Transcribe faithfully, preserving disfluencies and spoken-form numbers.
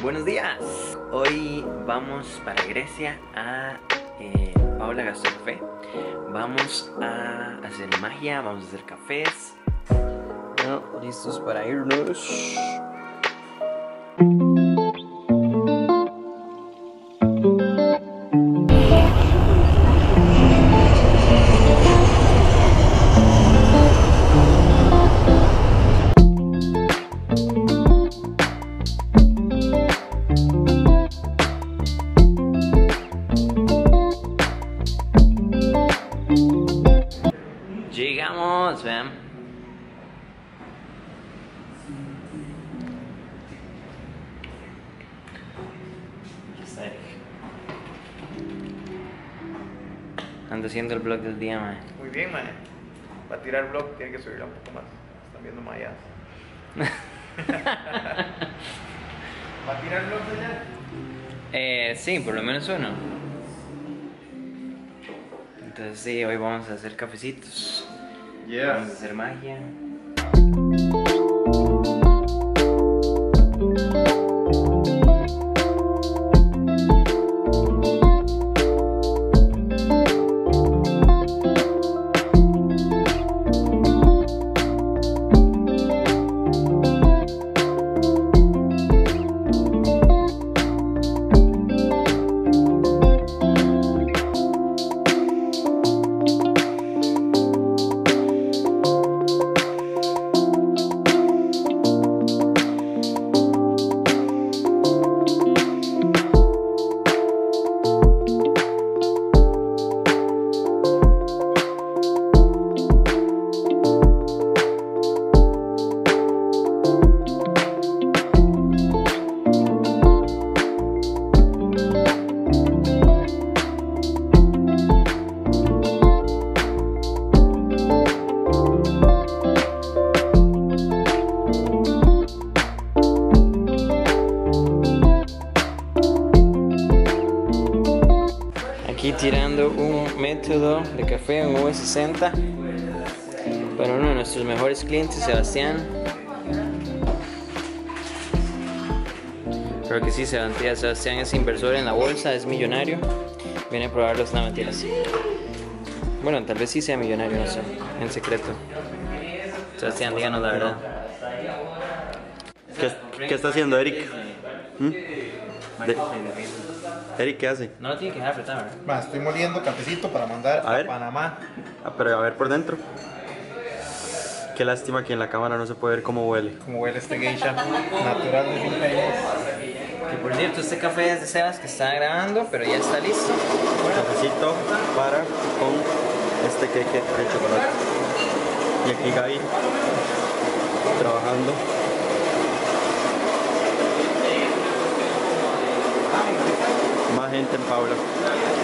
Buenos días. Hoy vamos para Grecia a eh, Paula Gastó Café. Vamos a hacer magia, vamos a hacer cafés. Bueno, listos para irnos. Llegamos, vean. Aquí está Eric. Ando haciendo el vlog del día, man. Muy bien, man. Para tirar vlog tiene que subirla un poco más. Están viendo mayas. ¿Va a tirar vlog allá? Eh, sí, por lo menos uno. Entonces sí, hoy vamos a hacer cafecitos. Yes. Vamos a hacer magia. Aquí tirando un método de café, un V sesenta, para uno de nuestros mejores clientes, Sebastián. Creo que sí, Sebastián, Sebastián es inversor en la bolsa, es millonario. Viene a probarlos, no mentiras. Bueno, tal vez sí sea millonario, no sé, en secreto. Sebastián, díganos la verdad. ¿Qué, qué está haciendo Eric? ¿Mm? De- Eric, ¿qué hace? No lo tiene que dejar apretar, ¿verdad? Ma, estoy moliendo cafecito para mandar A a, ver. Panamá. Ah, pero a ver por dentro. Qué lástima que en la cámara no se puede ver cómo huele. Como huele este geisha natural de Filipinas. Que por cierto, este café es de Sebas que está grabando, pero ya está listo. Cafecito para con este queque de chocolate. Y aquí Gaby trabajando. Más gente en Paula.